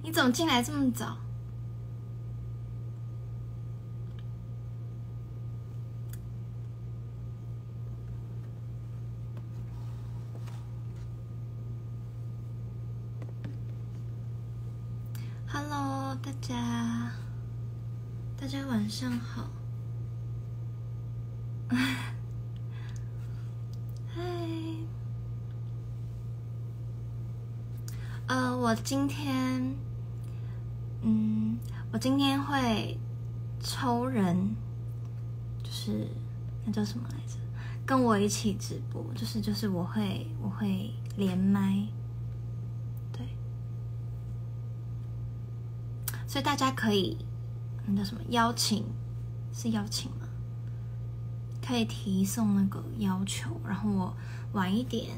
你怎么进来这么早？Hello， 大家晚上好。嗨，我今天会抽人，就是那叫什么来着？跟我一起直播，就是我会连麦，对。所以大家可以那叫什么邀请，是邀请吗？可以提送那个要求，然后我晚一点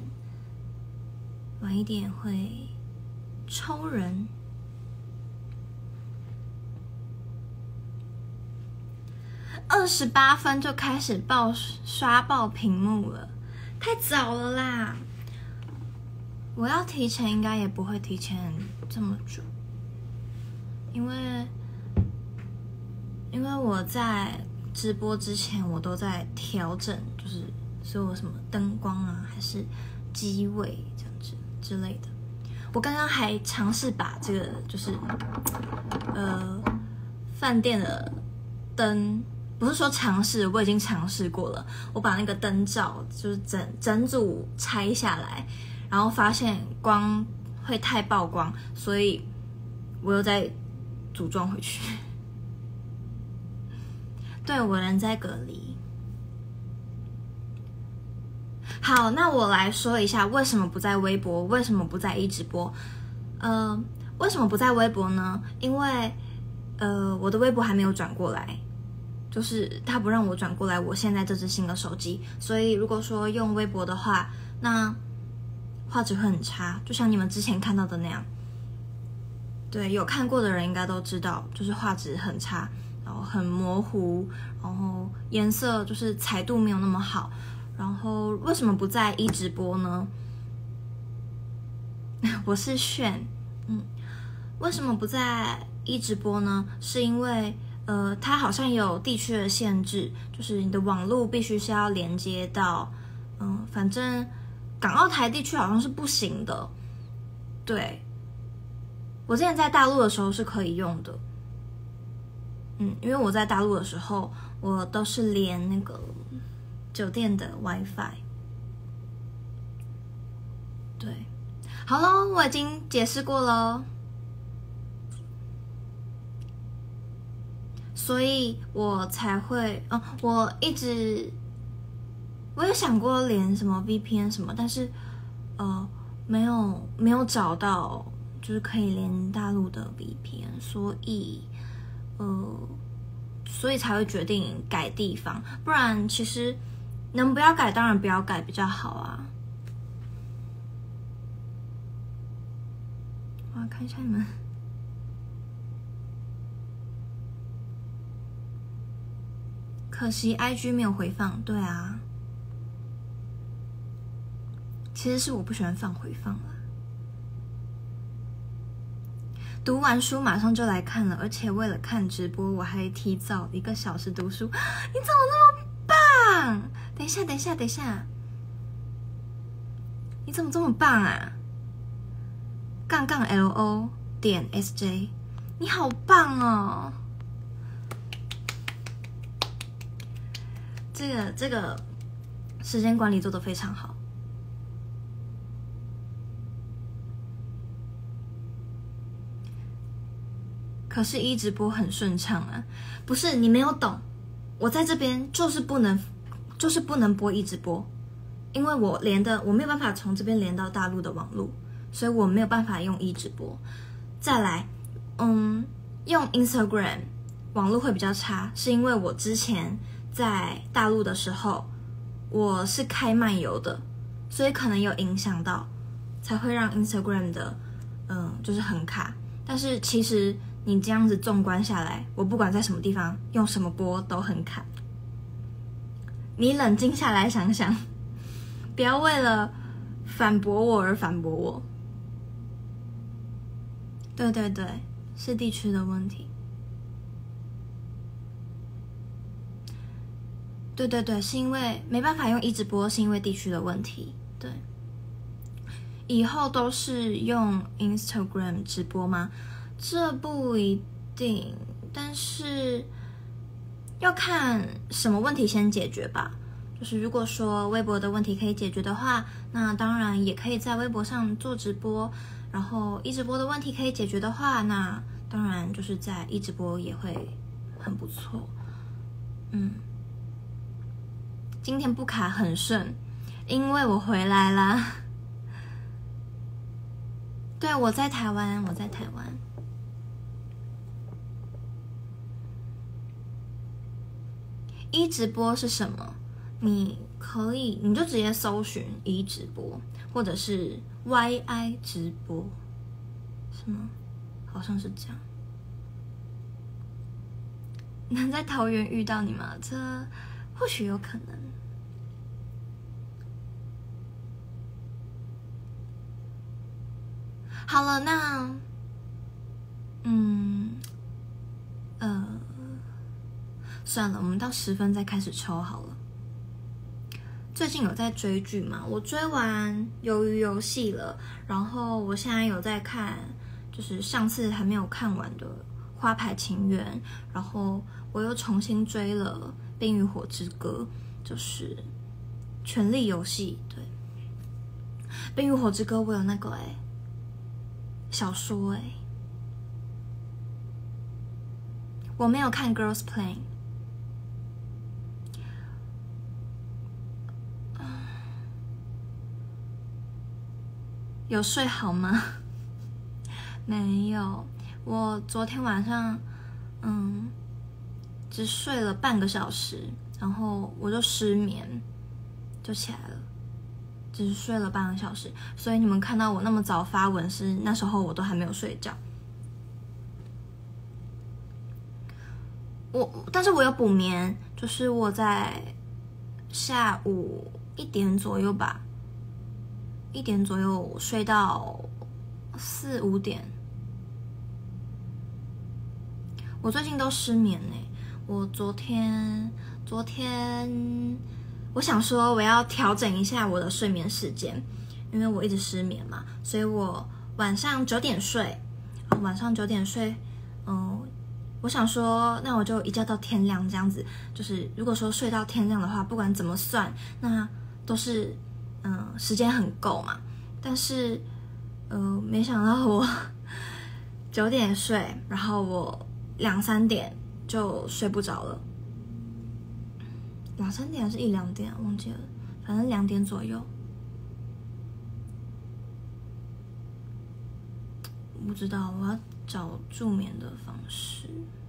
会抽人。28分就开始刷爆屏幕了，太早了啦！我要提前应该也不会提前这么久。因为我在直播之前，我都在调整，就是所有什么灯光啊，还是机位这样子之类的。我刚刚还尝试把这个就是饭店的灯，不是说尝试，我已经尝试过了。我把那个灯罩就是整组拆下来，然后发现光会太曝光，所以我又再组装回去。对，我人在隔离。好，那我来说一下为什么不在微博，为什么不在直播。为什么不在微博呢？因为我的微博还没有转过来，就是他不让我转过来我现在这只新的手机，所以如果说用微博的话，那画质会很差，就像你们之前看到的那样。对，有看过的人应该都知道，就是画质很差，然后很模糊，然后颜色就是彩度没有那么好。然后为什么不在直播呢？我是炫，为什么不在直播呢？是因为它好像有地区的限制，就是你的网络必须是要连接到，反正港澳台地区好像是不行的。对，我之前在大陆的时候是可以用的，因为我在大陆的时候，我都是连那个酒店的 WiFi。对，好咯，我已经解释过了，所以我才会，我有想过连什么 VPN 什么，但是没有找到。就是可以连大陆的 VPN，所以才会决定改地方，不然其实能不要改当然不要改比较好啊。我要看一下你们，可惜 IG 没有回放。对啊，其实是我不喜欢放回放啦。读完书马上就来看了，而且为了看直播，我还提早1个小时读书。你怎么那么棒？等一下，你怎么这么棒啊？LO.SJ， 你好棒哦！这个时间管理做得非常好。可是直播很顺畅啊，不是你没有懂，我在这边就是不能播直播，因为我没有办法从这边连到大陆的网络，所以我没有办法用直播。再来，用 Instagram 网络会比较差，是因为我之前在大陆的时候我是开漫游的，所以可能有影响到，才会让 Instagram 的就是很卡。但是其实你这样子纵观下来，我不管在什么地方用什么播都很卡。你冷静下来想想，不要为了反驳我而反驳我。 对对对，是地区的问题。对对对，是因为没办法用一直播，是因为地区的问题。对，以后都是用 Instagram 直播吗？这不一定，但是要看什么问题先解决吧。就是如果说微博的问题可以解决的话，那当然也可以在微博上做直播。然后一直播的问题可以解决的话，那当然就是在一直播也会很不错。今天不卡很顺，因为我回来啦。对，我在台湾，我在台湾。一直播是什么？你就直接搜寻一直播，或者是 YI 直播，是吗？好像是这样。能在桃园遇到你吗？这或许有可能。好了，那算了，我们到10分再开始抽好了。最近有在追剧嘛？我追完《鱿鱼游戏》了，然后我现在有在看，就是上次还没有看完的《花牌情缘》，然后我又重新追了《冰与火之歌》，就是《权力游戏》。对，《冰与火之歌》我有那个小说我没有看《Girls Plain》。有睡好吗？没有，我昨天晚上只睡了半个小时，然后我就失眠，就起来了，只是睡了半个小时，所以你们看到我那么早发文是那时候我都还没有睡觉。但是我有补眠，就是我在下午1点左右吧，1点左右睡到4、5点。我最近都失眠我昨天我想说我要调整一下我的睡眠时间，因为我一直失眠嘛，所以我晚上9点睡，我想说那我就一觉到天亮这样子，就是如果说睡到天亮的话，不管怎么算，那都是时间很够嘛。但是没想到我9点睡，然后我2、3点就睡不着了。2、3点还是1、2点忘记了，反正2点左右。不知道，我要找助眠的方式。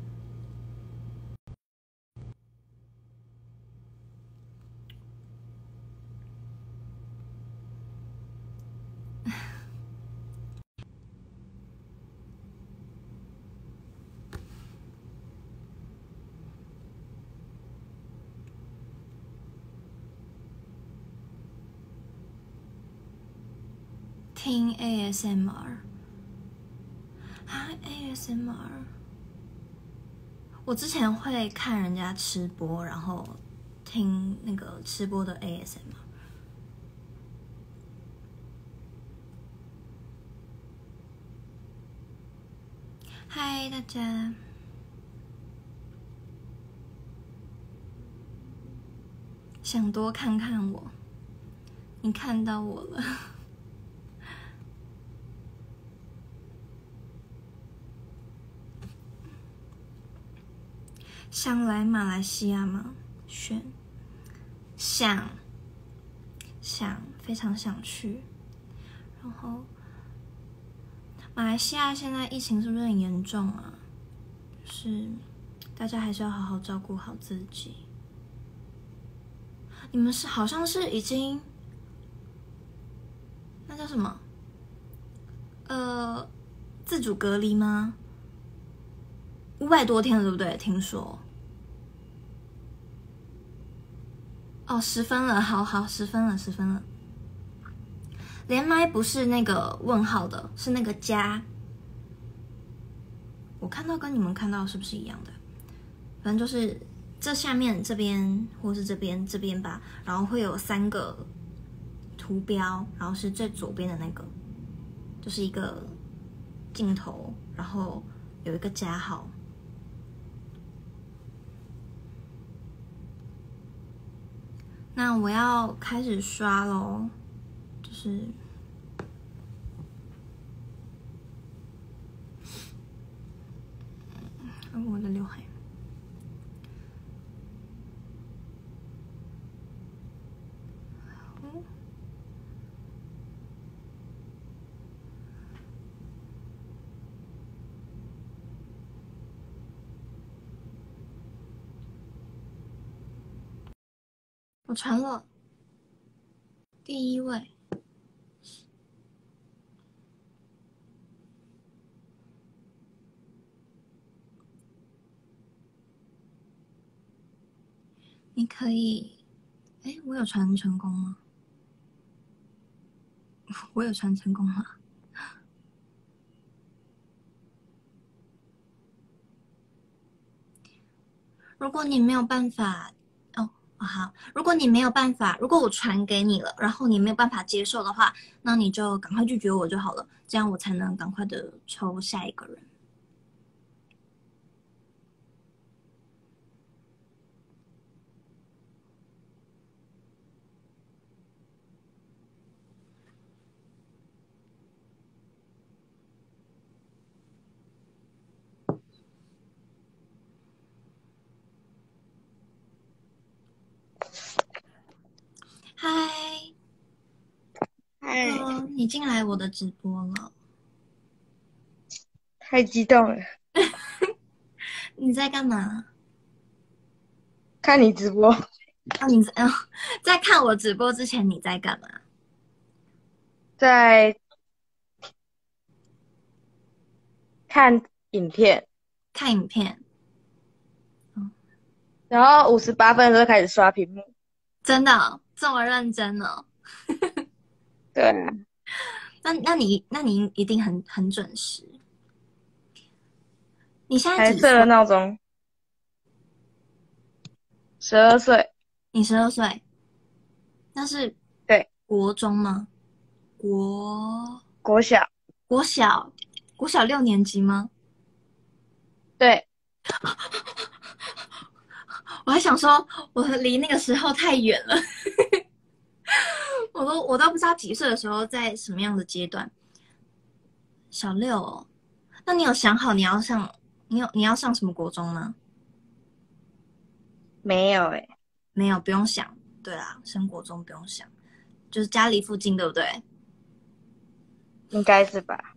听 ASMR 啊 ，ASMR， 我之前会看人家吃播，然后听那个吃播的 ASMR。嗨，大家，想多看看我，你看到我了。想来马来西亚吗？想，非常想去。然后，马来西亚现在疫情是不是很严重啊？就是大家还是要好好照顾好自己。你们好像是已经那叫什么？自主隔离吗？500多天了，对不对？听说。哦，10分了，好，10分了。连麦不是那个问号的，是那个加。 我看到跟你们看到是不是一样的？反正就是这下面这边或是这边吧，然后会有3个图标，然后是最左边的那个，就是一个镜头，然后有一个加号。那我要开始刷咯，就是我的刘海。我传了第1位，你可以，哎，我有传成功吗？我有传成功吗？如果你没有办法，好，如果你没有办法，如果我传给你了，然后你没有办法接受的话，那你就赶快拒绝我就好了，这样我才能赶快的抽下一个人。嗨，你进来我的直播了， 太激动了。 你在干嘛？ 看你直播， 你在看我直播之前你在干嘛？ 在看影片， 看影片。 然后58分的时候开始刷屏幕。 真的这么认真哦？ 对啊， 那你一定很准时。你现在几岁？ 还设了闹钟。12岁， 你12岁，那是对， 国中吗？国国小， 国小国小6年级吗？ 对， 我还想说，我离那个时候太远了，我都不知道几岁的时候在什么样的阶段。小6哦，那你有想好你要上什么国中吗？ 没有欸， 没有，不用想。对啦，升国中不用想，就是家里附近，对不对？ 应该是吧？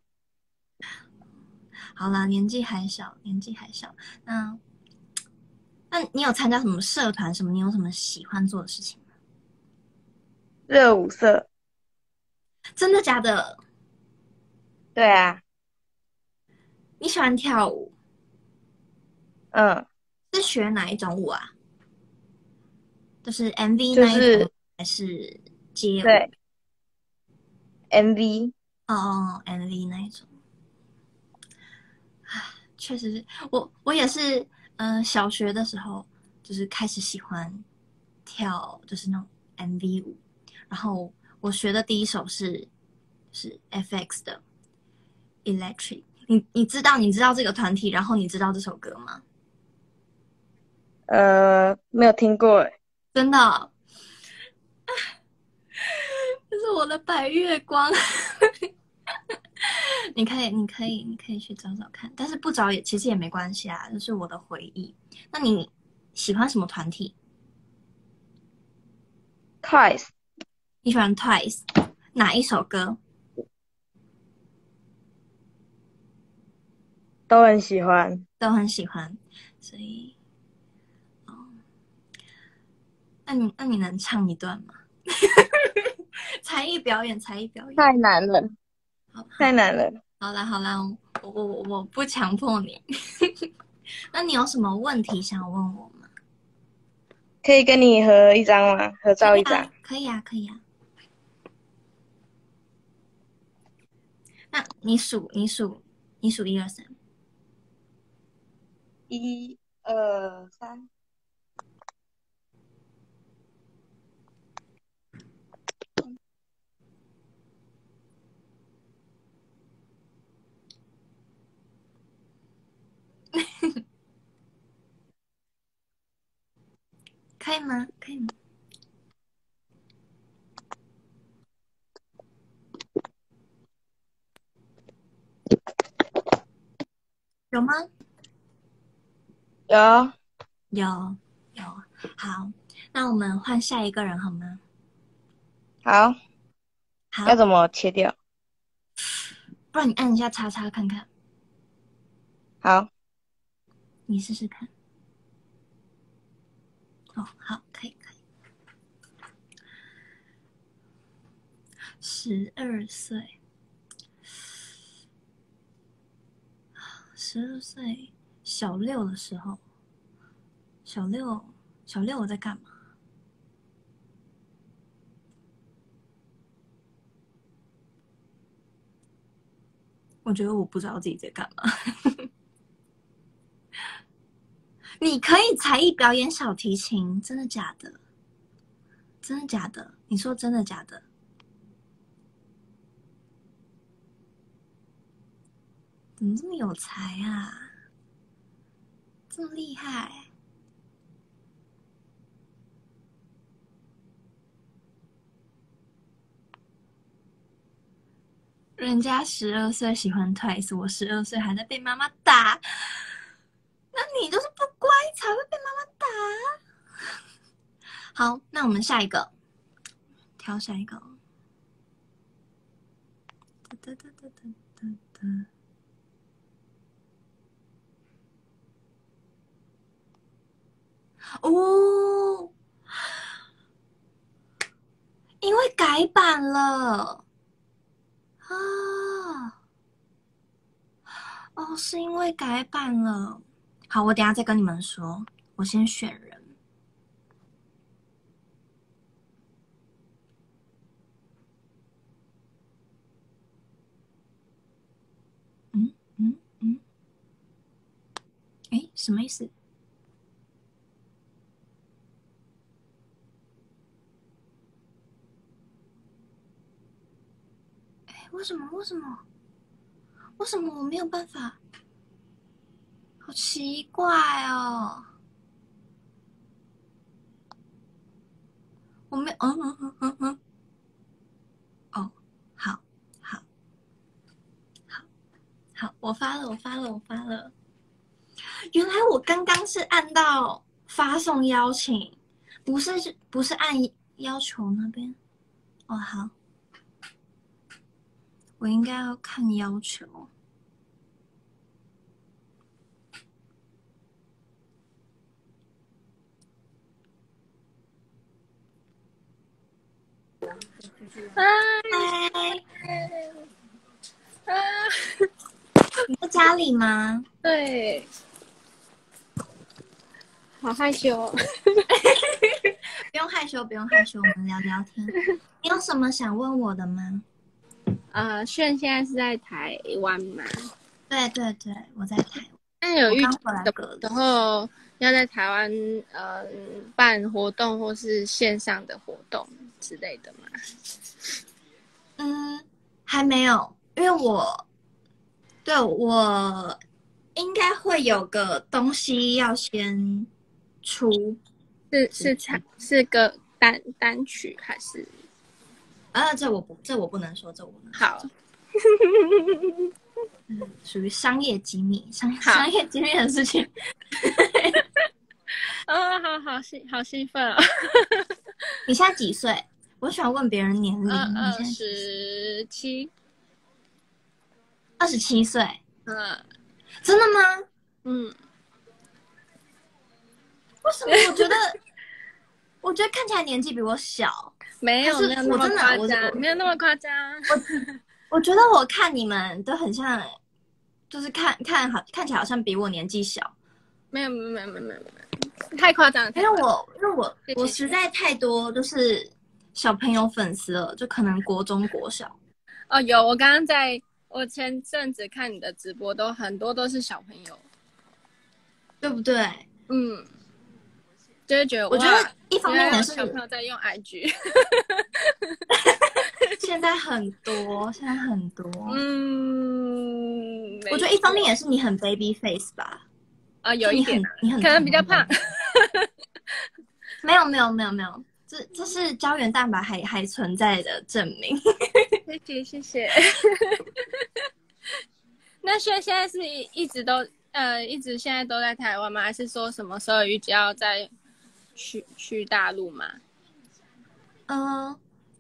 好啦，年纪还小，年纪还小。那你有参加什么社团什么？你有什么喜欢做的事情吗？ 热舞社， 真的假的？ 对啊， 你喜欢跳舞？ 嗯， 是学哪一种舞啊？就是 MV 那一种， 就是还是街舞？ 对 MV， 哦，MV 那一种。确实是我也是，小学的时候就是开始喜欢跳，就是那种 MV 舞。然后我学的第一首是 FX 的 Electric。你知道这个团体，然后你知道这首歌吗？ 没有听过欸， 真的，这是我的白月光。你可以去找找看，但是不找也其实也没关系啊，这是我的回忆。那你喜欢什么团体？ Twice 你喜欢 Twice 哪一首歌？ 都很喜欢。 都很喜欢，所以那你能唱一段吗？才艺表演，才艺表演。 太难了， 好好太难了。 好啦好啦，我不强迫你。那你有什么问题想问我吗？ 可以跟你合一张吗？合照一张。 可以啊，可以啊。那你数1、2、3。 1、2、3。 可以吗？可以吗？有吗？ 有。 有。好，那我们换下一个人好吗？ 好，要好， 怎么切掉？ 不然你按一下叉叉看看， 好， 你试试看。哦，好，可以。12岁，12岁，小六的时候，小六我在干嘛？我觉得我不知道自己在干嘛。你可以才艺表演小提琴，真的假的？真的假的？你说真的假的？怎么这么有才啊？这么厉害？人家12岁喜欢 Twice，我12岁还在被妈妈打，那你就是不乖才会被妈妈打。好，那我们下一个，挑下一个。哦，因为改版了啊！哦，是因为改版了。好，我等一下再跟你们说。我先选人。嗯嗯嗯，哎，什么意思？哎，为什么？为什么我没有办法？好奇怪哦！我没，哦，好，好，好，好，我发了。原来我刚刚是按到发送邀请，不是按要求那边。哦，好，我应该要看要求。嗨， 啊， 你在家里吗？ 对，好害羞哦。 不用害羞，我们聊聊天。你有什么想问我的吗？ 炫现在是在台湾吗？ 对，我在台湾，我那有预计刚回来什隔离。 么时候要在台湾办活动或是线上的活动之类的吗？ 还没有，因为我应该会有个东西要先出。 是个单曲还是？ 这我不能说， 好， 属于商业机密， 好商业机密的事情。 好兴奋哦！ 你现在几岁？我喜欢问别人年龄。你现在 27。 27岁？ 嗯真的吗？ 嗯， 为什么？我觉得看起来年纪比我小。 没有那么夸张，没有那么夸张。 我觉得我看你们都很像，就是看起来好像比我年纪小。 没有，太夸张了。 因为我谢谢实在太多就是小朋友粉丝了，就可能国中国小。 哦，有，我前阵子看你的直播，很多都是小朋友。 对不对？ 嗯，就会觉得我觉得哇， 一方面原来有也是小朋友在用 IG。 现在很多， 嗯，没我觉得一方面错。 也是你很 baby face 吧， 有就一点啊， 你很可能比较童胖。 颜。没有没有没有没有，这是胶原蛋白还存在的证明。 谢谢谢谢。那现在是一直都一直现在都在台湾吗？还是说什么时候预计要再去大陆吗？ 嗯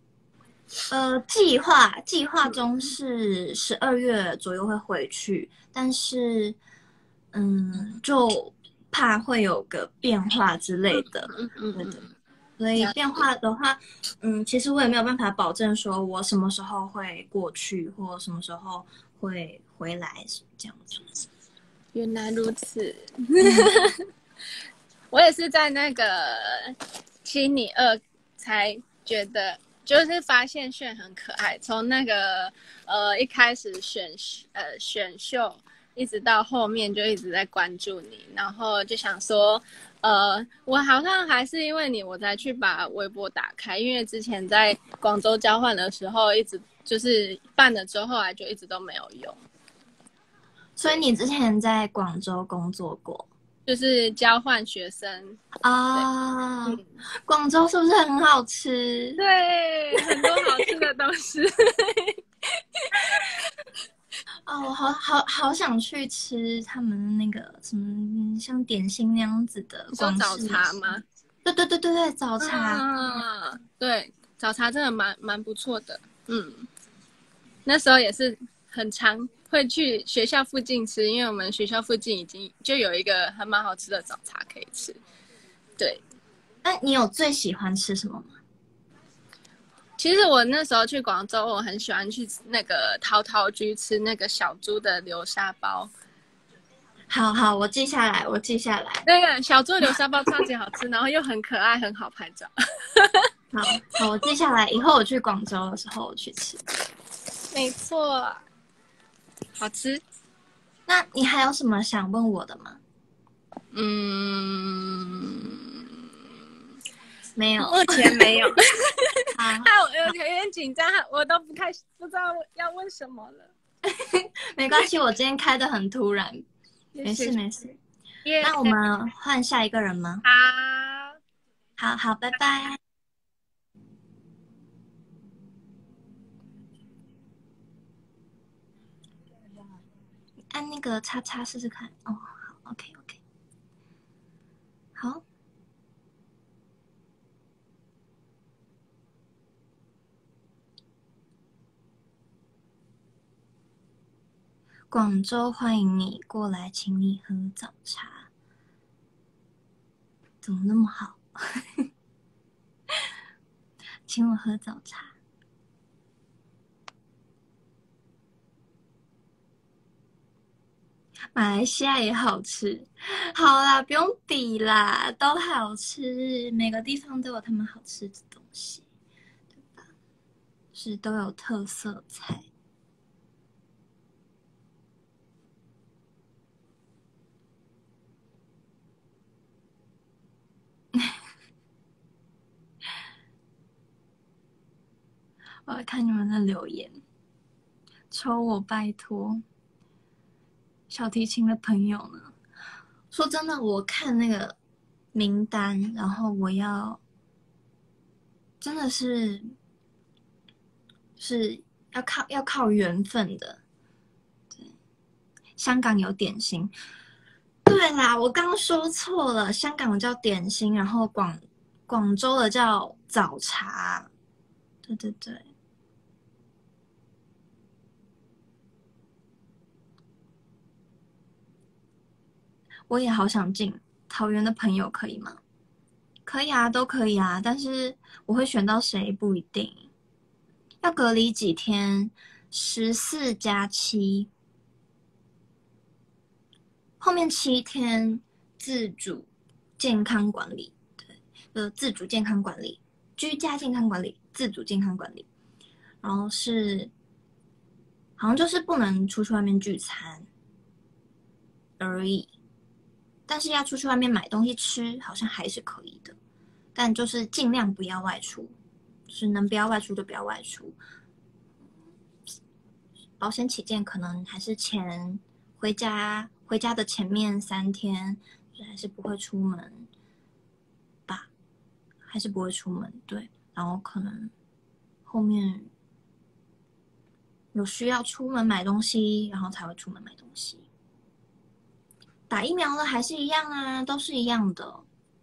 计划中是12月左右会回去，但是就怕会有个变化之类的，对的。所以变化的话，其实我也没有办法保证说我什么时候会过去，或什么时候会回来这样子。 原来如此。我也是在那个亲你二才觉得，就是发现炫很可爱，从那个一开始选秀，一直到后面就一直在关注你，然后就想说，我好像还是因为你我才去把微博打开，因为之前在广州交换的时候，一直就是办了之后，后来就一直都没有用。 所以你之前在广州工作过就是交换学生啊？广州是不是很好吃？ 对，很多好吃的东西。 哦，我好想去吃他们的那个什么像点心那样子的你说早广式茶吗？ 对，早茶。 对，早茶真的蛮不错的。那时候也是很常会去学校附近吃，因为我们学校附近已经就有一个还蛮好吃的早茶可以吃。对， 那你有最喜欢吃什么吗？ 其实我那时候去广州，我很喜欢去那个陶陶居吃那个小猪的流沙包。 好，我记下来。 那个小猪流沙包超级好吃，然后又很可爱，很好拍照。 好，我记下来，以后我去广州的时候我去吃。 没错，好吃。 那你还有什么想问我的吗？没有， 目前没有。 好， 我有点紧张，我都不知道要问什么了。 没关系，我今天开的很突然，没事。那我们换下一个人吗？好，拜拜。按那个叉叉试试看。哦，好 ，OK。好。广州欢迎你过来，请你喝早茶。怎么那么好？请我喝早茶。马来西亚也好吃，好啦，不用比啦，都好吃，每个地方都有他们好吃的东西，对吧？是都有特色菜。我要看你们的留言，抽我拜托。小提琴的朋友呢？说真的，我看那个名单，然后我要真的是要靠缘分的。对，香港有点心。对啦，我刚刚说错了，香港叫点心，然后广州的叫早茶。对。我也好想进桃园的朋友可以吗？可以啊，都可以啊，但是我会选到谁不一定。要隔离几天？14+7，后面7天自主健康管理，对，自主健康管理，居家健康管理，自主健康管理，然后好像就是不能出去外面聚餐而已。 但是要出去外面买东西吃，好像还是可以的，但就是尽量不要外出，就是能不要外出就不要外出。保险起见，可能还是回家的前面3天，还是不会出门吧，还是不会出门，对，然后可能后面有需要出门买东西，然后才会出门买东西。打疫苗了还是一样啊，都是一样的。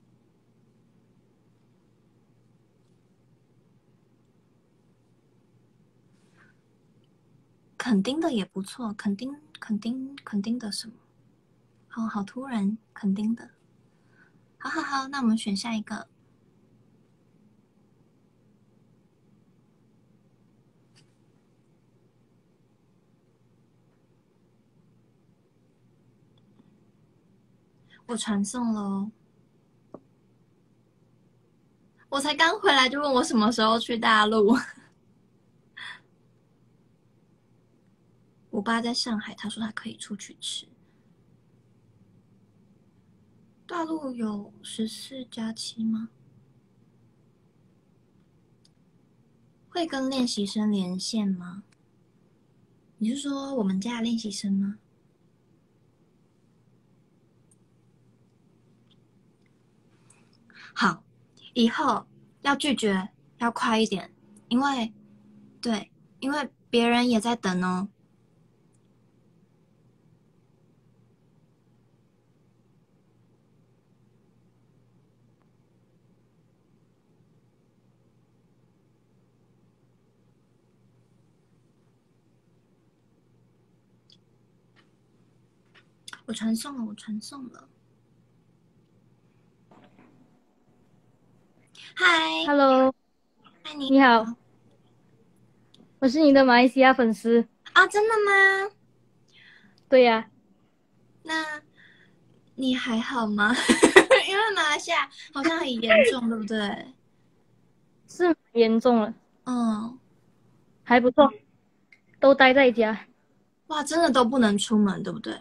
垦丁的也不错，垦丁的什么？好突然，垦丁的。好，那我们选下一个。我传送了哦。我才刚回来就问我什么时候去大陆。我爸在上海，他说他可以出去吃。大陆有14+7吗？会跟练习生连线吗？你是说我们家的练习生吗？好，以后要拒绝要快一点，因为别人也在等哦。我传送了。嗨 Hello， 嗨，你你好，我是你的马来西亚粉丝。 啊，真的吗？ 对呀、 那你还好吗？因为马来西亚好像很严重，对不对？ 是蛮严重了， 嗯， 还不错，都待在家。 哇，真的都不能出门，对不对？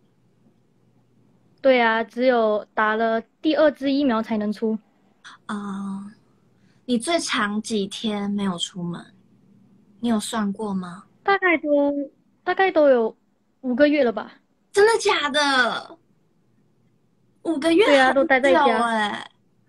对呀、只有打了第2支疫苗才能出。 啊、你最长几天没有出门？你有算过吗？ 大概都有5个月了吧？ 真的假的？5个月对呀、 很都待在久家。 哎，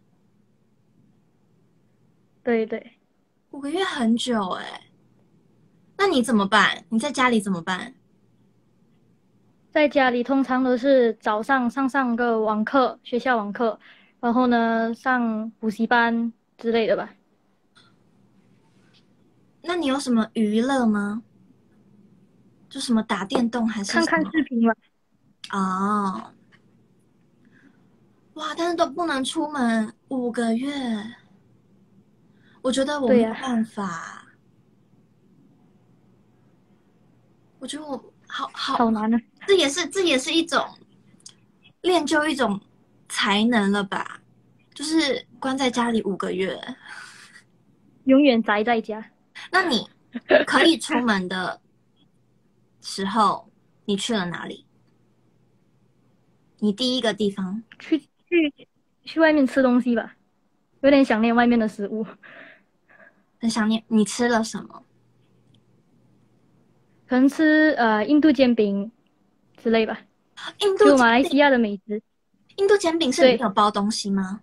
对对， 5个月很久哎。那你怎么办？你在家里怎么办？ 在家里通常都是早上上个网课，学校网课，然后呢上补习班之类的吧。 那你有什么娱乐吗？就什么打电动还是看看什么？ 视频吧。 哦，哇，但是都不能出门5个月，我觉得我对呀、 没有办法，我觉得我好， 好难啊， 这也是一种练就一种才能了吧？就是关在家里5个月， 永远宅在家。 那你可以出门的时候，你去了哪里？你第一个地方去外面吃东西吧，有点想念外面的食物。 很想念，你吃了什么？ 可能吃印度煎饼之类吧， 印度就煎饼， 马来西亚的美食。 印度煎饼是里面对， 有包东西吗？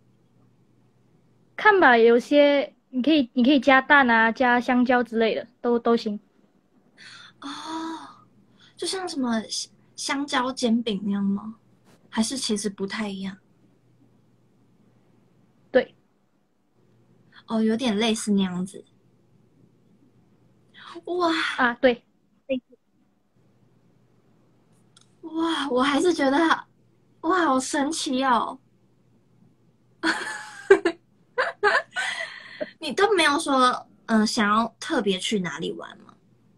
看吧，有些你可以加蛋啊，加香蕉之类的，都行。 哦，就像什么香蕉煎饼那样吗？还是其实不太一样？ 对， 哦，有点类似那样子。哇啊，对， 哇，我还是觉得哇，好神奇哦！你都没有说想要特别去哪里玩吗？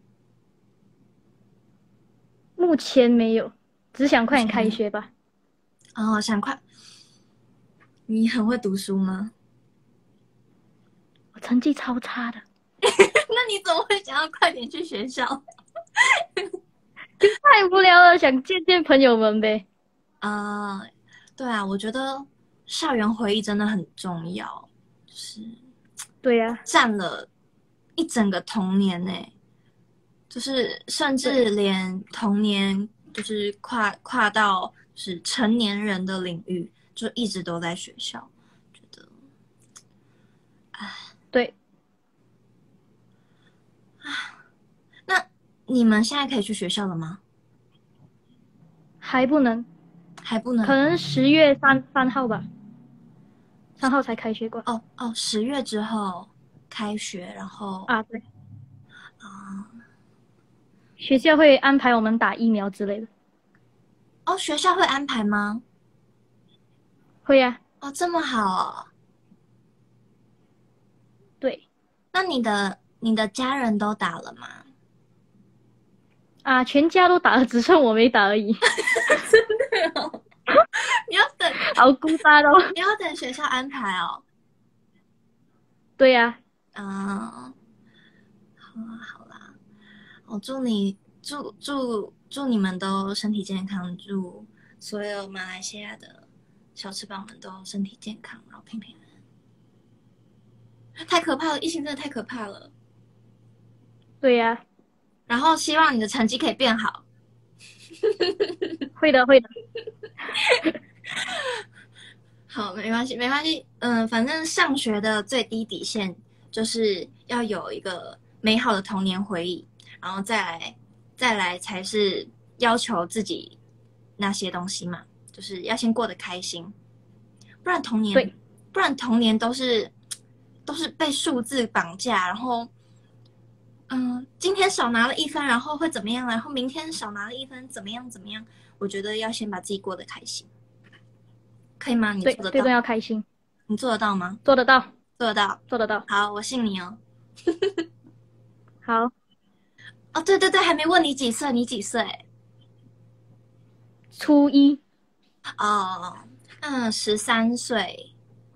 目前没有，只想快点目前没有。 开学吧。 哦，想快，你很会读书吗？ 我成绩超差的， 那你怎么会想要快点去学校？ 太无聊了，想见见朋友们呗。 啊、 对啊，我觉得校园回忆真的很重要，就是对呀、 占了一整个童年呢，就是甚至对连童年就是跨到就是成年人的领域，就一直都在学校，觉得对， 那你们现在可以去学校了吗？ 还不能， 还不能可能10月3号吧，3号才开学过。 哦，10月之后开学，然后啊，对， 啊学校会安排我们打疫苗之类的。 哦，学校会安排吗？ 会呀、 哦，这么好哦。 对那你的家人都打了吗？ 啊，全家都打了，只剩我没打而已， 你要等好孤单哦。 你要等学校安排哦。 对呀、 嗯，好啦好啦，我祝你们都身体健康，祝所有马来西亚的小翅膀们都身体健康，然后平平安安。太可怕了，疫情真的太可怕了。 对呀、 然后希望你的成绩可以变好。 会的会的。 好，没关系，没关系。反正上学的最低底线就是要有一个美好的童年回忆，然后再来才是要求自己那些东西嘛，就是要先过得开心，不然童年对， 不然童年都是被数字绑架，然后今天少拿了1分，然后会怎么样？然后明天少拿了1分，怎么样？怎么样？我觉得要先把自己过得开心，可以吗？你对， 做得最重到？ 要开心， 你做得到吗？ 做得到， 做得到。 做得到。 好，我信你哦。 好， 哦，对对对，还没问你几岁？你几岁？ 初一。 哦，13岁。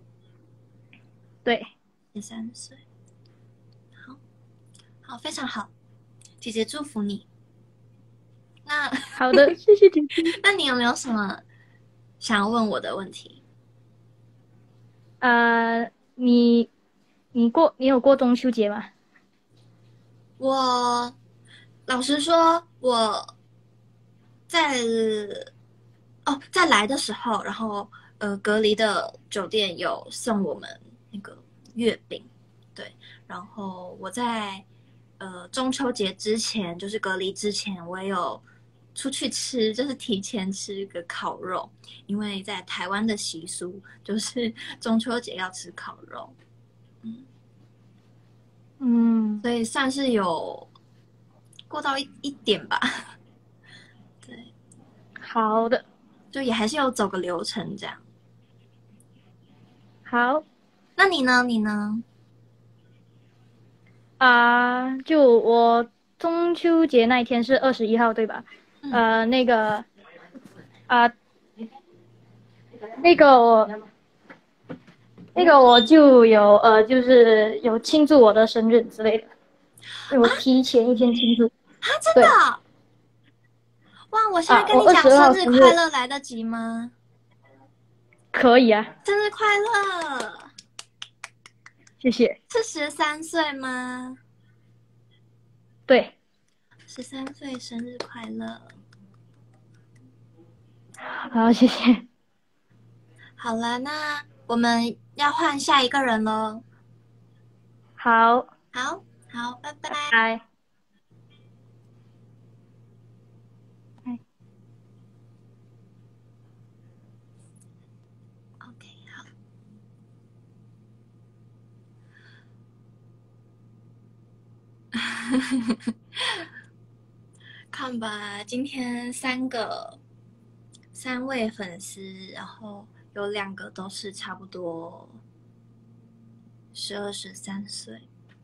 对， 13岁，好，好，非常好，姐姐祝福你。那好的，谢谢姐姐。 那你有没有什么想要问我的问题？ 你有过中秋节吗？ 我老实说，我在在来的时候，然后隔离的酒店有送我们那个月饼，对，然后我在中秋节之前，就是隔离之前，我也有出去吃，就是提前吃个烤肉，因为在台湾的习俗就是中秋节要吃烤肉， 嗯， 所以算是有过到一点吧，对， 好的， 就也还是有走个流程这样。 好那你呢？你呢？ 就我中秋节那一天是21号，对吧？ 嗯那个啊、那个我那个我就有就是有庆祝我的生日之类的，我提前一天庆祝。 啊，真对的啊哇！我现在跟我你讲 22号生日生日快乐来得及吗？ 可以啊， 生日快乐！ 谢谢。 是13岁吗对， ？13岁生日快乐！ 好，谢谢。 好了，那我们要换下一个人喽。 好， 好，好，拜拜。 拜。 OK，好。看吧，今天3位粉丝，然后有2个都是差不多12、13岁。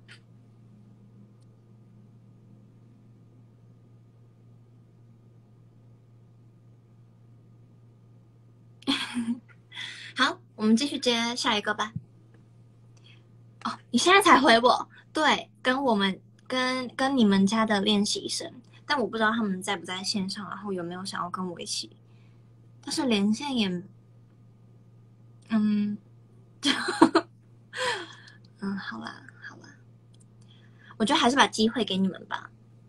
好，我们继续接下一个吧。哦，你现在才回我，对，跟你们家的练习生，但我不知道他们在不在线上，然后有没有想要跟我一起，但是连线也嗯，好啦，好啦，我觉得还是把机会给你们吧。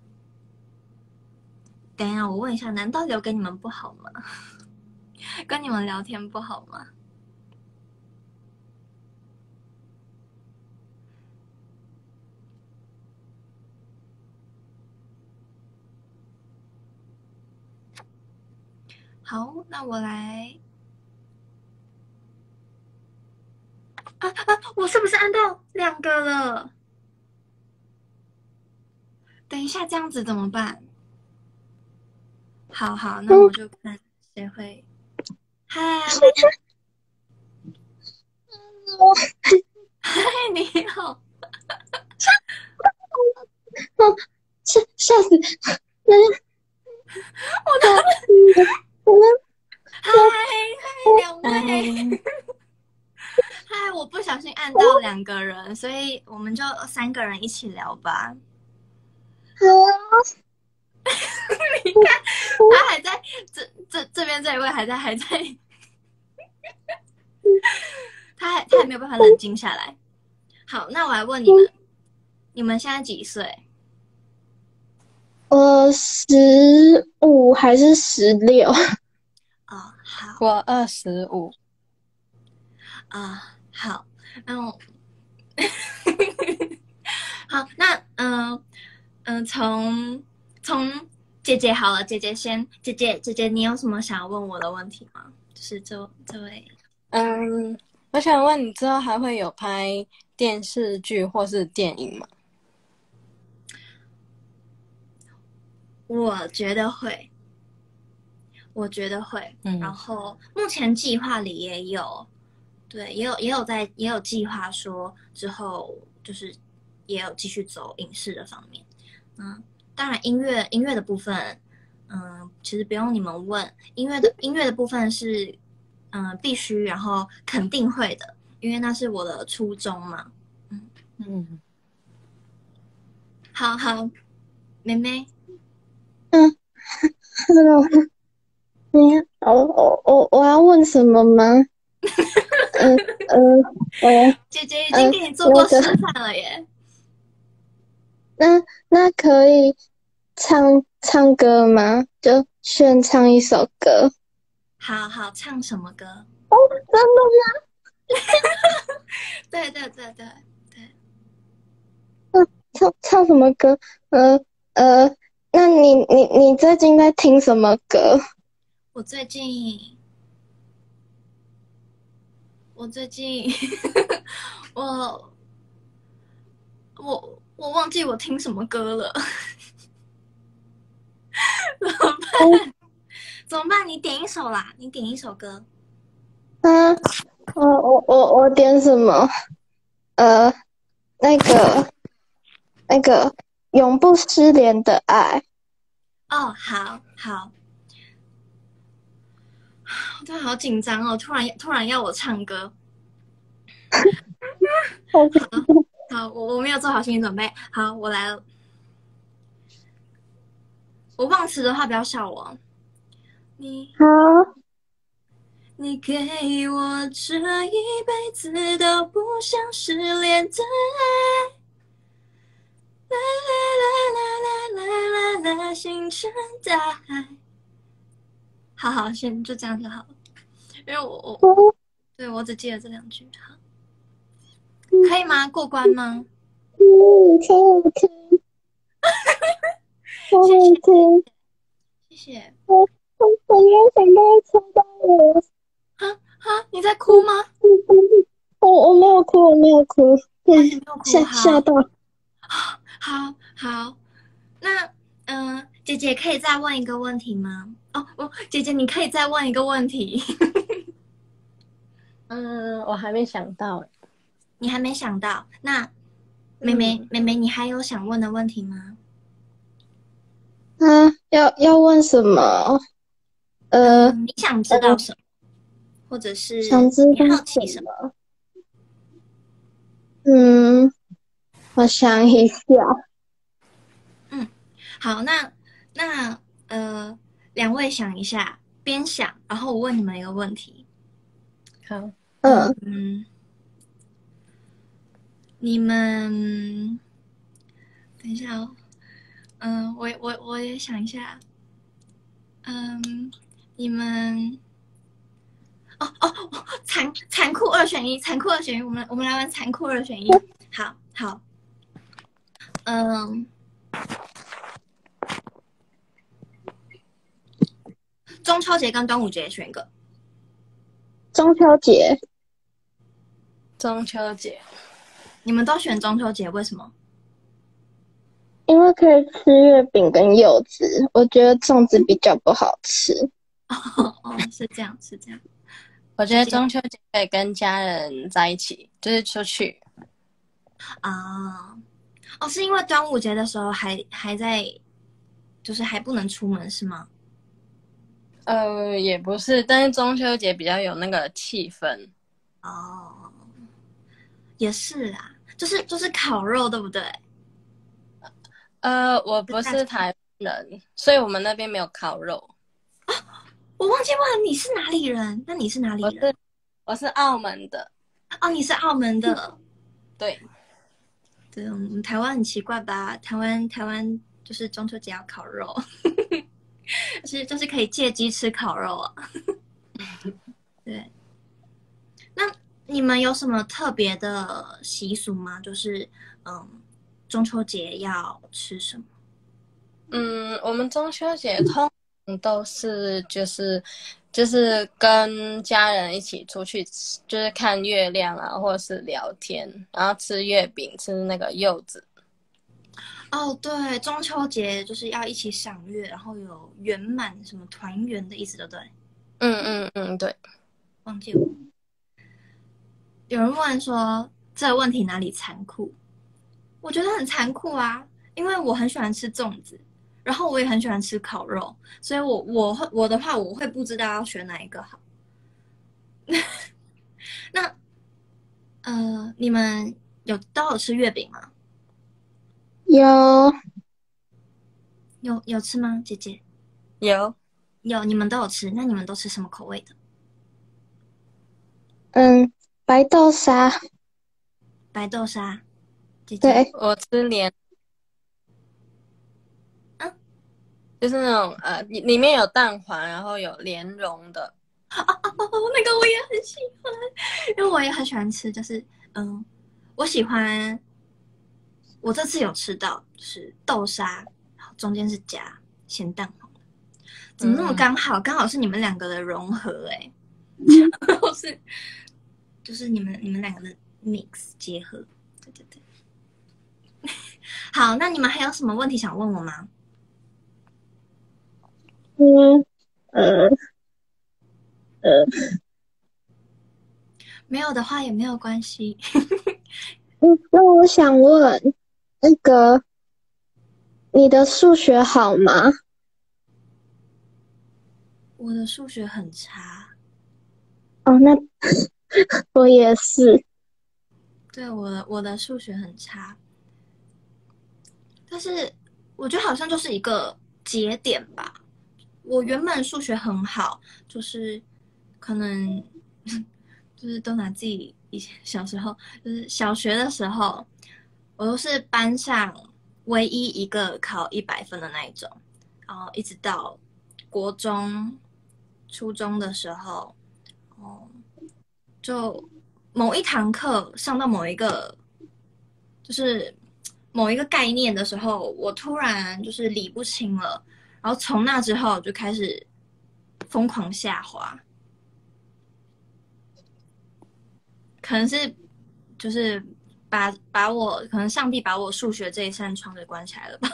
等一下，我问一下，难道留给你们不好吗？跟你们聊天不好吗？好，那我来。我是不是按到2个了？等一下，这样子怎么办？好，那我就看谁会。嗨，嗨，你好。 吓死！ 嗨，两位。嗨，我不小心按到2个人，所以我们就3个人一起聊吧。你看，他还在这边这一位还在，他还没有办法冷静下来。好，那我来问你们，你们现在几岁 15还是16？ 好我25。 好，那我好，那从姐姐好了，姐姐，你有什么想要问我的问题吗？就是这位， 我想问你之后还会有拍电视剧或是电影吗？ 我觉得会，然后目前计划里也有，对，也有计划说之后就是也有继续走影视的方面。当然音乐的部分，其实不用你们问，音乐的部分是必须，然后肯定会的，因为那是我的初衷嘛。好，妹妹。 我要问什么吗？ 姐姐已经给你做过示范了耶。 那可以唱歌吗？就炫唱一首歌。 好，唱什么歌？ 真的吗？对。 唱什么歌？那你最近在听什么歌？ 我最近我忘记我听什么歌了。怎么办？你点一首啦，你点一首歌。 我点什么？那个永不失联的爱。 哦，好，我突然好紧张哦，突然要我唱歌。好，我没有做好心理准备。好，我来了。我忘词的话不要笑我。你给我这一辈子都不想失联的爱。啦，星辰大海。好，先就这样就好了，因为我只记得这2句。好，可以吗？过关吗？谢谢。 我没有想到会抽到我。 你在哭吗？ 我没有哭， 你没有哭。 吓到。 好，那姐姐可以再问一个问题吗？姐姐你可以再问一个问题。 我还没想到。 你还没想到？那妹妹，你还有想问的问题吗？ 要问什么？ 你想知道什么？或者是你好奇什么？ 我想一下。 好，那2位想一下，边想，然后我问你们一个问题。 好。 你们等一下哦，我也想一下，你们残酷二选一，残酷二选一，我们来玩残酷二选一，好，中秋节跟端午节选一个。 中秋节， 中秋节， 你们都选中秋节，为什么？ 因为可以吃月饼跟柚子，我觉得粽子比较不好吃。 哦，是这样。 我觉得中秋节可以跟家人在一起，就是出去。 啊，是因为端午节的时候还在，就是还不能出门是吗？ 也不是，但是中秋节比较有那个气氛。 哦，也是啦，就是烤肉，对不对？ 我不是台湾人，所以我们那边没有烤肉。 我忘记问你是哪里人，那你是哪里人？ 我是澳门的。 哦，你是澳门的。 对， 我们台湾很奇怪吧？台湾就是中秋节要烤肉，就是可以借机吃烤肉啊。对，那你们有什么特别的习俗吗？就是中秋节要吃什么？ 我们中秋节通常都是就是跟家人一起出去吃，就是看月亮啊，或者是聊天，然后吃月饼，吃那个柚子。 哦，对，中秋节就是要一起赏月，然后有圆满什么团圆的意思，对不对？ 对。 忘记了。有人问说这个问题哪里残酷？我觉得很残酷啊，因为我很喜欢吃粽子，然后我也很喜欢吃烤肉，所以我的话我会不知道要选哪一个好。那你们都有吃月饼吗？有吃吗，姐姐？ 有， 你们都有吃，那你们都吃什么口味的？ 白豆沙。 白豆沙，姐姐。 对， 我吃莲，就是那种里面有蛋黄，然后有莲蓉的。 那个我也很喜欢，因为我也很喜欢吃，就是我喜欢，我这次有吃到就是豆沙，然后中间是加咸蛋黄，怎么那么刚好？刚好是你们两个的融合哎，然后就是你们两个的 mix 结合，对。好，那你们还有什么问题想问我吗？没有的话也没有关系。 那我想问，那个你的数学好吗？ 我的数学很差。 哦，那我也是。 对，我的数学很差，但是我觉得好像就是一个节点吧。我原本数学很好，就是可能就是都拿自己以前小时候，就是小学的时候，我都是班上唯一一个考100分的那一种，然后一直到国中、初中的时候，就某一堂课上到某一个概念的时候，我突然就是理不清了，然后从那之后就开始疯狂下滑，可能是就是把我可能上帝把我数学这一扇窗给关起来了吧。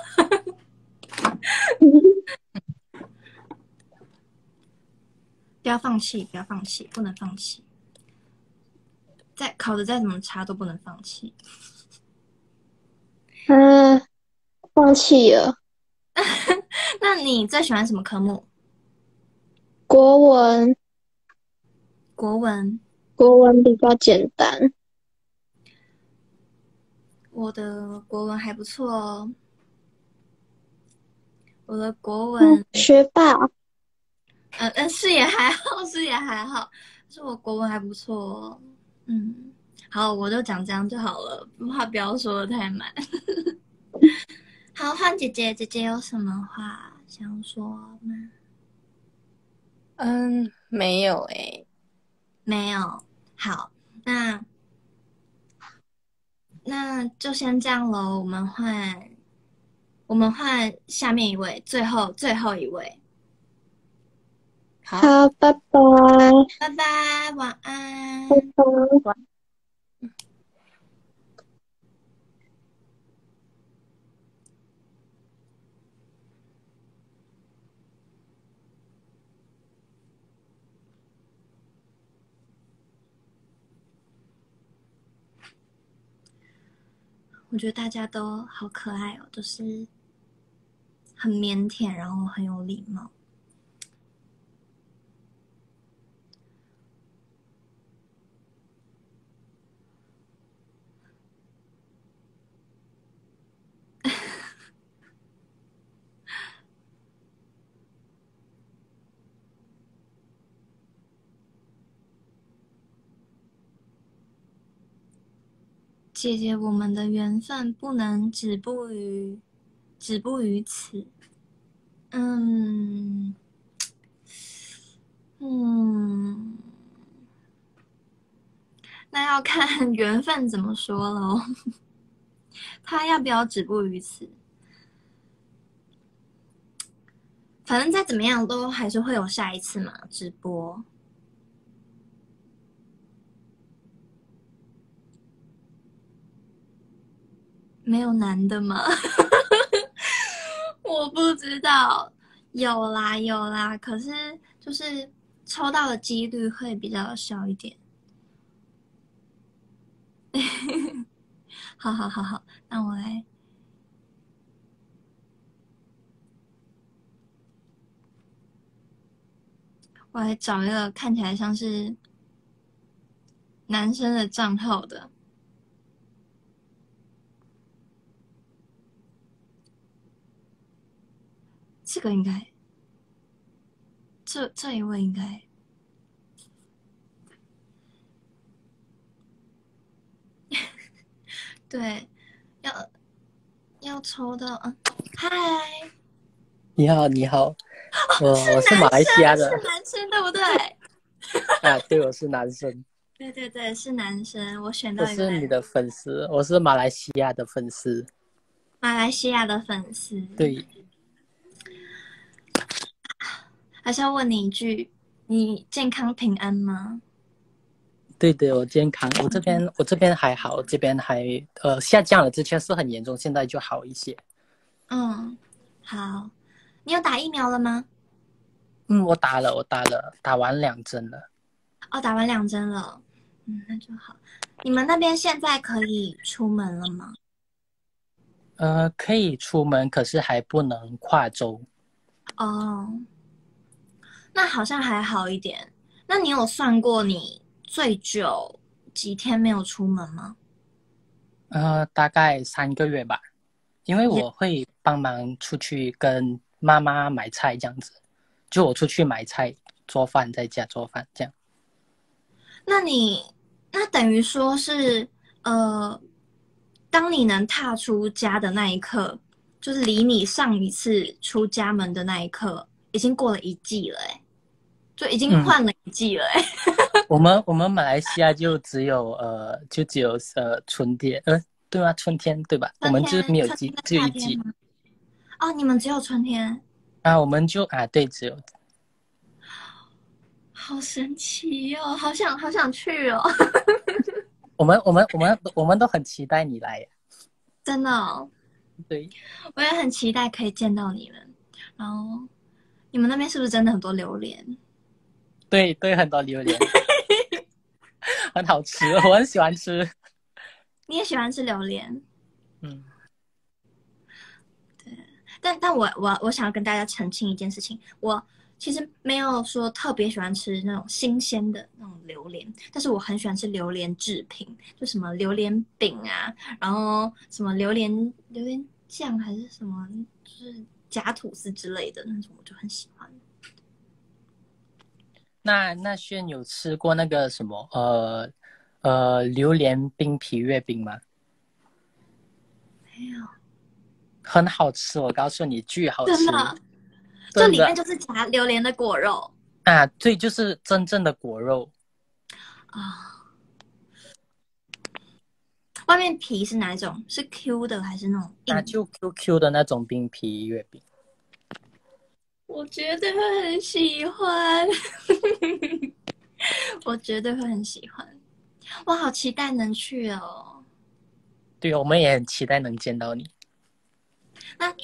不要放弃，不能放弃。考得再怎么差都不能放弃。 放弃了。 那你最喜欢什么科目？ 国文。 国文比较简单。 我的国文还不错哦。我的国文学霸。 是也还好， 是我国文还不错哦。嗯，好，我就讲这样就好了，话不要说的太满。好，换姐姐，姐姐有什么话想说吗？ 没有诶。 没有。好，那就先这样喽。我们换下面一位，最后一位。 好， 好，拜拜， 拜拜，晚拜安。 拜。 我觉得大家都好可爱哦，就是很腼腆，然后很有礼貌。姐姐，我们的缘分不能止步于此。嗯嗯，那要看缘分怎么说喽。他要不要止步于此？反正再怎么样都还是会有下一次嘛，直播。没有男的吗？我不知道，有啦有啦，可是就是抽到的几率会比较小一点。好好好好，那我来找一个看起来像是男生的账号的。这个应该，这一位应该，对，要抽到，嗨， 你好，你好， 是我是马来男生， 西亚的是男生，对不对？ 啊，对，我是男生， 对对对，是男生，我选我到一个男， 是你的粉丝，我是马来西亚的粉丝， 马来西亚的粉丝。 对， 还是要问你一句，你健康平安吗？ 对对，我健康，我这边还好，这边还下降了，之前是很严重，现在就好一些。 嗯，好，你有打疫苗了吗？ 我打了，打完2针了。 哦，打完2针了。那就好。你们那边现在可以出门了吗？ 可以出门，可是还不能跨州。 哦，那好像还好一点。那你有算过你最久几天没有出门吗？ 大概3个月吧，因为我会帮忙出去跟妈妈买菜这样子，就我出去买菜、做饭，在家做饭这样。 那等于说是当你能踏出家的那一刻，就是离你上一次出家门的那一刻，已经过了1季了，就已经换了1季了， 我们马来西亚就只有春天，对吗？春天对吧？我们就没有季， 春天跟只有一季夏天吗？哦，你们只有春天， 啊，我们就对，只有。 好神奇哦，好想去哦， 我们都很期待你来， 真的哦， 对我也很期待可以见到你们。然后你们那边是不是真的很多榴莲？ 对对，很多榴莲，很好吃，我很喜欢吃。 你也喜欢吃榴莲？ 嗯， 但我想要跟大家澄清一件事情，我其实没有说特别喜欢吃那种新鲜的那种榴莲，但是我很喜欢吃榴莲制品，就什么榴莲饼啊，然后什么榴莲酱还是什么，就是夹吐司之类的那种，我就很喜欢。 那轩有吃过那个什么榴莲冰皮月饼吗？ 没有， 很好吃，我告诉你，巨好吃， 真的，就真的里面就是夹榴莲的果肉啊！对，就是真正的果肉， 啊。外面皮是哪一种？是 Q 的还是那种硬的？ 就 QQ 的那种冰皮月饼。 我绝对会很喜欢，我绝对会很喜欢。我好期待能去哦。 对，我们也很期待能见到你。 那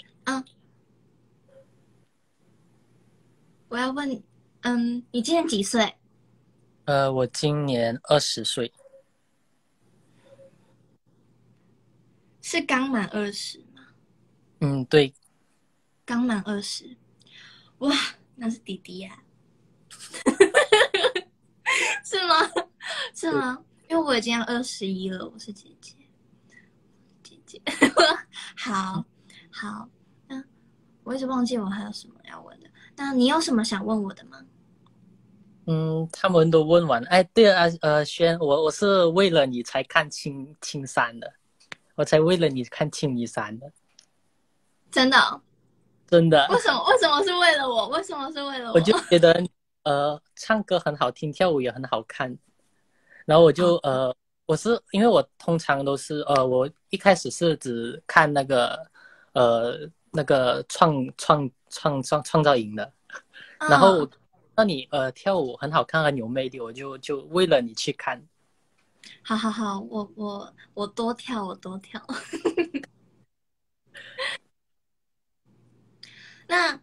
我要问，你今年几岁？ 我今年20岁。 是刚满20吗？ 嗯，对。 刚满20，哇，那是弟弟呀、是吗？是吗？因为我已经要21了，我是姐姐。姐姐，好，好，我一直忘记我还有什么要问的。那你有什么想问我的吗？ 他们都问完。哎，对啊，轩，我是为了你才看青山的，我才为了你看青泥山的， 真的哦？ 真的。 为什么？为什么是为了我？为什么是为了我？ 我就觉得唱歌很好听，跳舞也很好看，然后我就我是因为我通常都是我一开始是只看那个创造营的，然后那你跳舞很好看，很有魅力，我就为了你去看。 好好好，我多跳，我多跳。那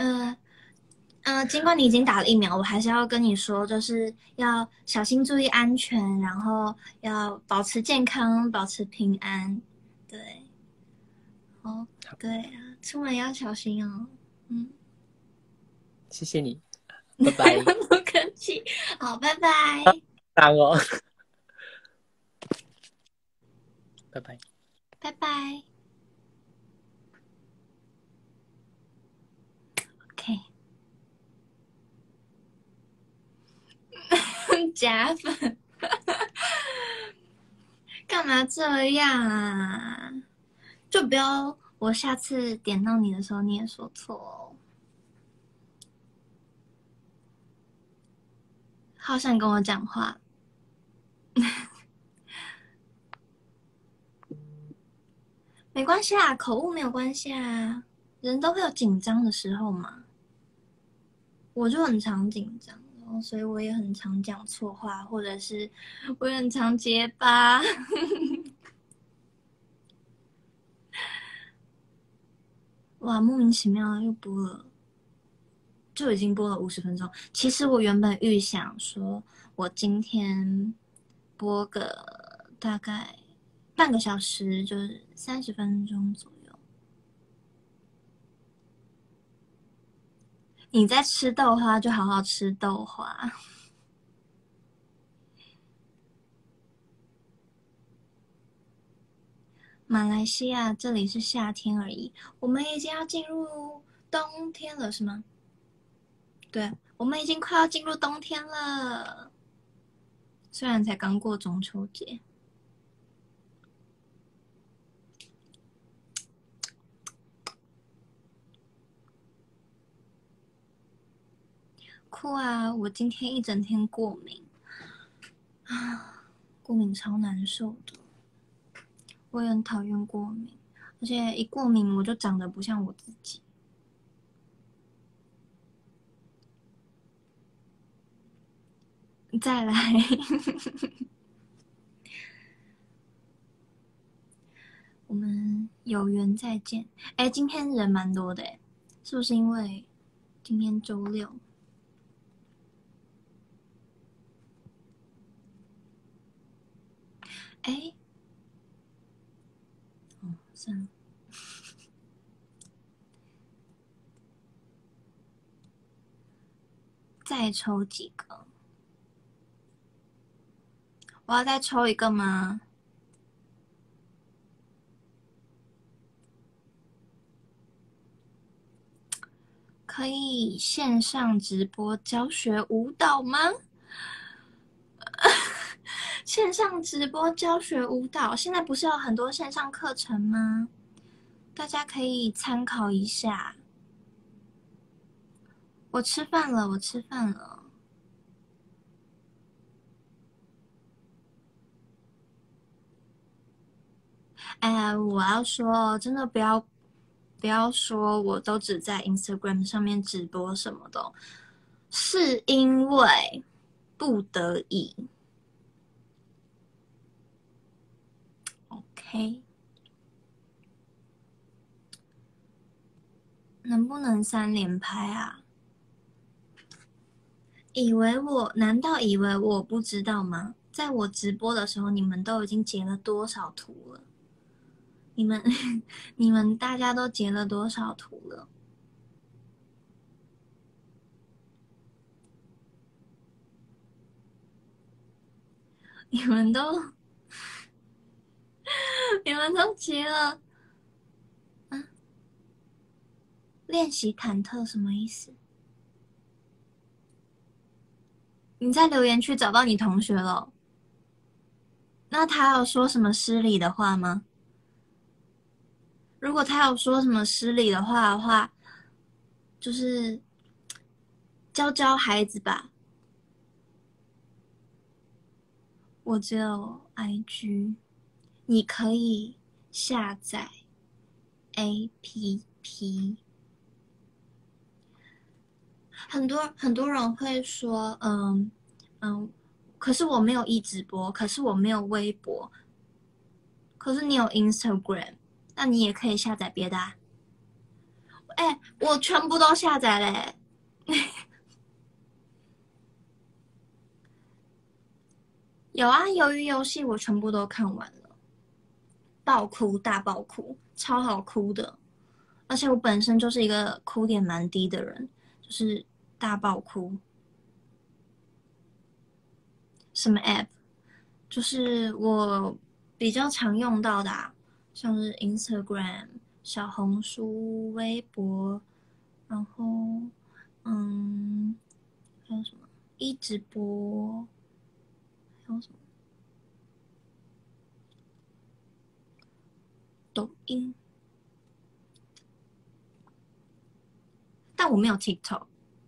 尽管你已经打了疫苗，我还是要跟你说，就是要小心注意安全，然后要保持健康，保持平安。对，哦，对啊，出门要小心哦。 谢谢你，拜拜。 不客气。好，拜拜。 当哦，拜拜。 拜拜。OK。假粉，干嘛这样啊？就不要我下次点到你的时候你也说错哦。好想跟我讲话。没关系啊，口误没有关系啊，人都会有紧张的时候嘛。我就很常紧张，然后所以我也很常讲错话，或者是我也很常结巴。哇，莫名其妙又播了，就已经播了50分钟。其实我原本预想说，我今天播个大概半个小时，就是30分钟左右。你在吃豆花，就好好吃豆花。马来西亚这里是夏天而已，我们已经要进入冬天了，是吗？对，我们已经快要进入冬天了，虽然才刚过中秋节。哭啊！我今天一整天过敏啊，过敏超难受的。我也很讨厌过敏，而且一过敏我就长得不像我自己。再来。我们有缘再见。哎，今天人蛮多的哎，是不是因为今天周六？哎，算了。再抽几个？我要再抽一个吗？ 可以线上直播教学舞蹈吗？线上直播教学舞蹈，现在不是有很多线上课程吗？大家可以参考一下。我吃饭了，我吃饭了。哎，我要说，真的不要说，我都只在 Instagram 上面直播什么的，是因为不得已。OK， 能不能3连拍啊？难道以为我不知道吗？在我直播的时候，你们都已经截了多少图了？你们大家都截了多少图了？你们都截了？啊？练习忐忑什么意思？你在留言区找到你同学了？那他有说什么失礼的话吗？如果他有说什么失礼的话，就是教孩子吧。我只有 IG， 你可以下载 APP。很多人会说，可是我没有直播，可是我没有微博，可是你有 Instagram， 那你也可以下载别的啊。哎，我全部都下载嘞。有啊，鱿鱼游戏我全部都看完了，爆哭大爆哭，超好哭的。而且我本身就是一个哭点蛮低的人，就是大爆哭。什么 app？ 就是我比较常用到的啊，像是 Instagram、小红书、微博，然后还有什么直播，还有什么抖音，但我没有 TikTok，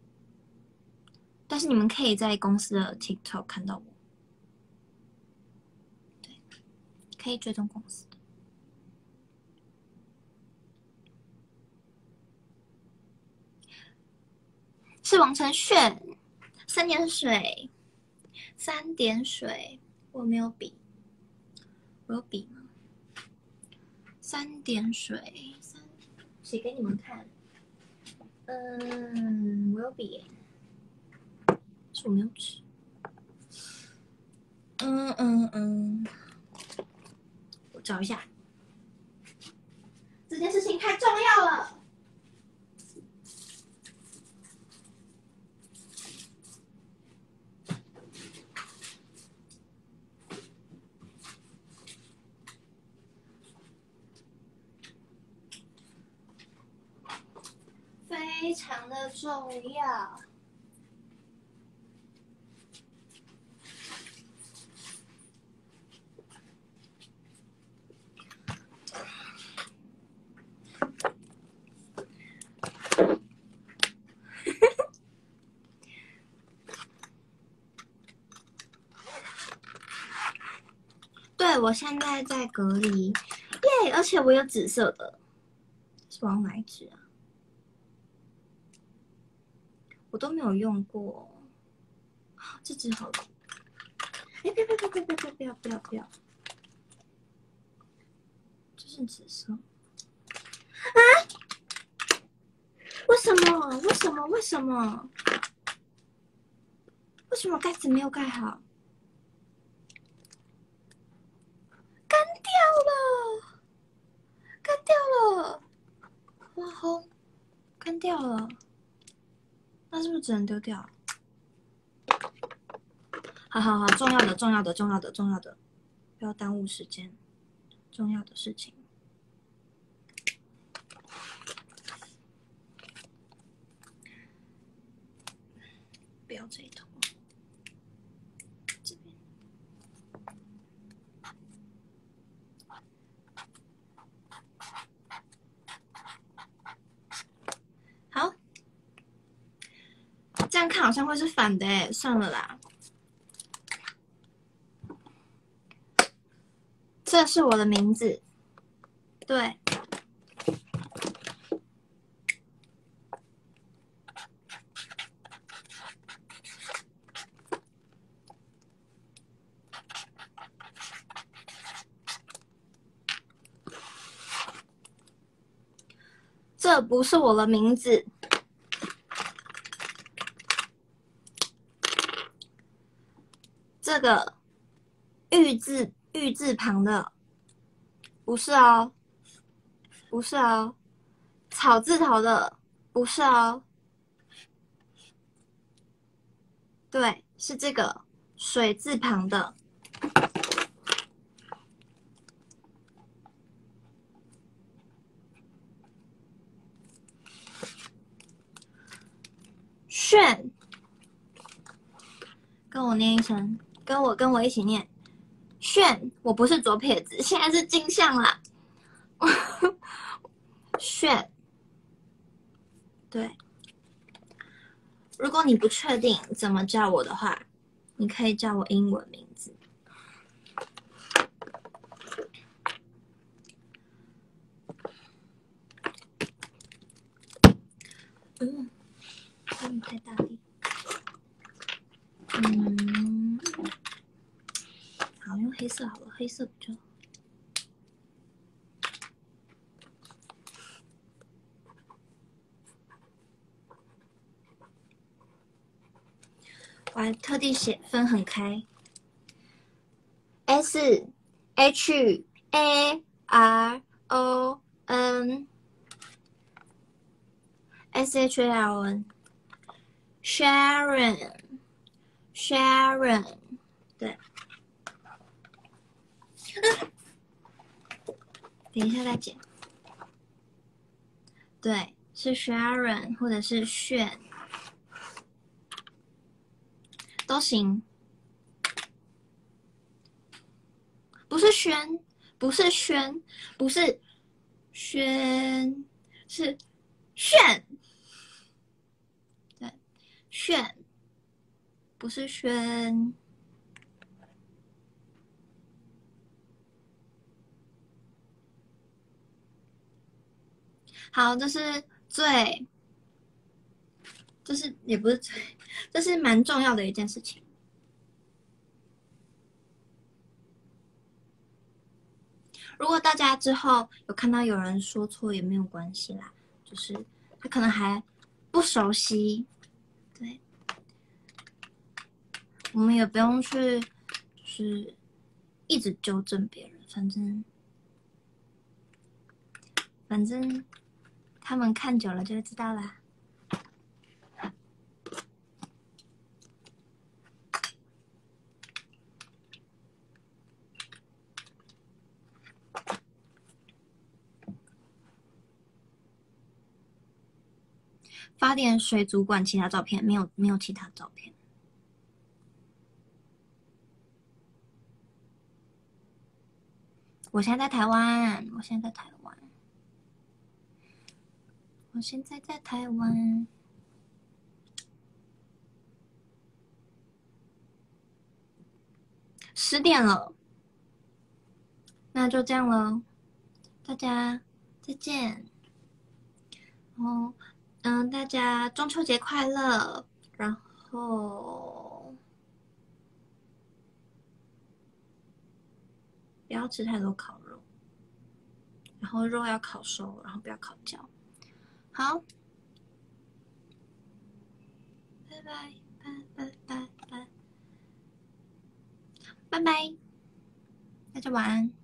但是你们可以在公司的 TikTok 看到我，对，可以追踪公司的。是王承炫，3点水，3点水，我没有笔，我有笔吗？3点水，写给你们看。我有笔耶，是我没有纸。我找一下。这件事情太重要了。非常的重要。对，我现在在隔离，耶！而且我有紫色的，是我要哪一支啊？我都没有用过，这支好了。哎，不要！这是紫色啊？为什么？为什么盖子没有盖好？干掉了！哇吼，干掉了！那是不是只能丢掉？好，重要的，不要耽误时间，重要的事情。 标这一头，这边。好，这样看好像会是反的哎，算了啦。这是我的名字，对。这不是我的名字。这个玉字旁的，不是哦，不是哦。草字头的，不是哦。对，是这个水字旁的。炫，跟我念一声，跟我一起念。炫，我不是左撇子，现在是镜像啦。炫，对。如果你不确定怎么叫我的话，你可以叫我英文名字。太大力。好，用黑色好了，黑色比较好。我还特地写分很开 ，S H A R O N S H A R O N Sharon，对。等一下再剪。对，是 Sharon 或者是炫。都行，不是轩，不是轩，不是轩，是炫，对，炫，不是轩。好，这是最，这是也不是最，这是蛮重要的一件事情。如果大家之后有看到有人说错也没有关系啦，就是他可能还不熟悉，对，我们也不用去就是一直纠正别人，反正他们看久了就会知道啦。发点水族馆其他照片，没有其他照片。我现在在台湾，我现在在台湾。10点了，那就这样了，大家再见。然后，大家中秋节快乐，然后不要吃太多烤肉，然后肉要烤熟，然后不要烤焦。好，拜拜拜拜拜拜拜拜，大家晚安。